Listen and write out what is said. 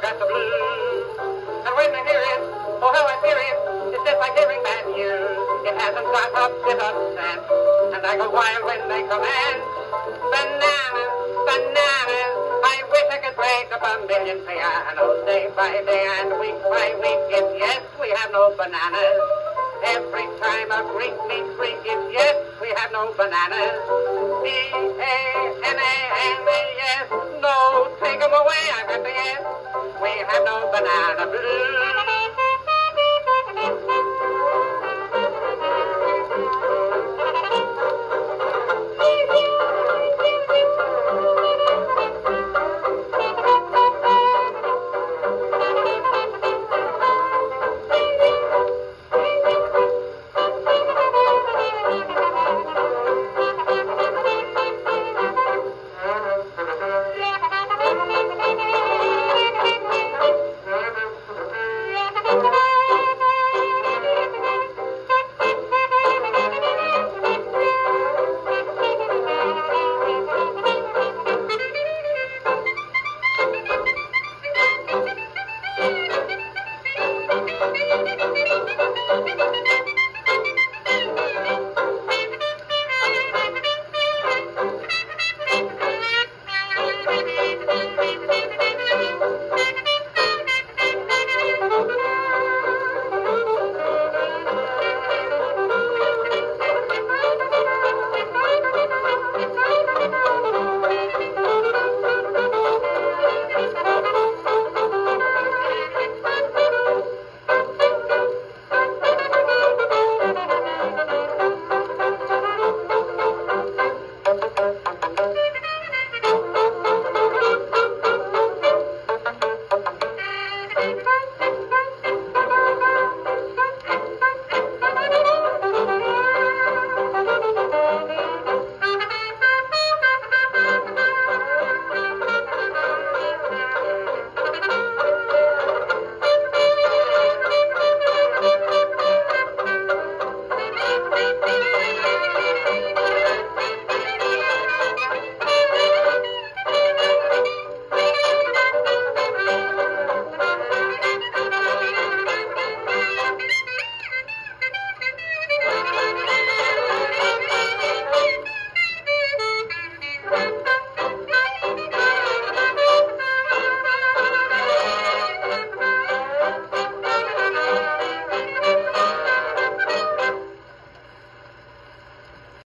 got the blues. And when I hear it, oh how I fear it, it's just like hearing bad news. It hasn't got a bit of sense, and I go wild when they commence. Bananas, bananas, I wish I could break up a million pianos day by day and week by week. If yes, we have no bananas. Every time a drink means drink, if yes, we have no bananas. B-A-N-A-N-A-S, no, take 'em away, I've got the S.